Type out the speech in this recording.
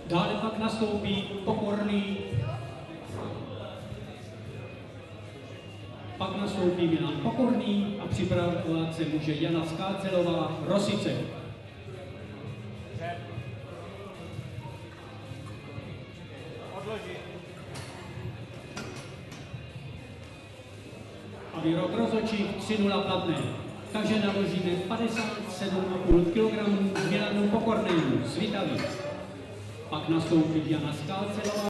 Dále pak nastoupí Pokorný, pak nastoupí Milan Pokorný a připravovat se může Jana Skácelová, Rosice. A výrok rozhodčích 3:0 platné. Takže naložíme 57,5 kg Milanu Pokornému z Vitaví. Pak nastoupí Jana Skácelová.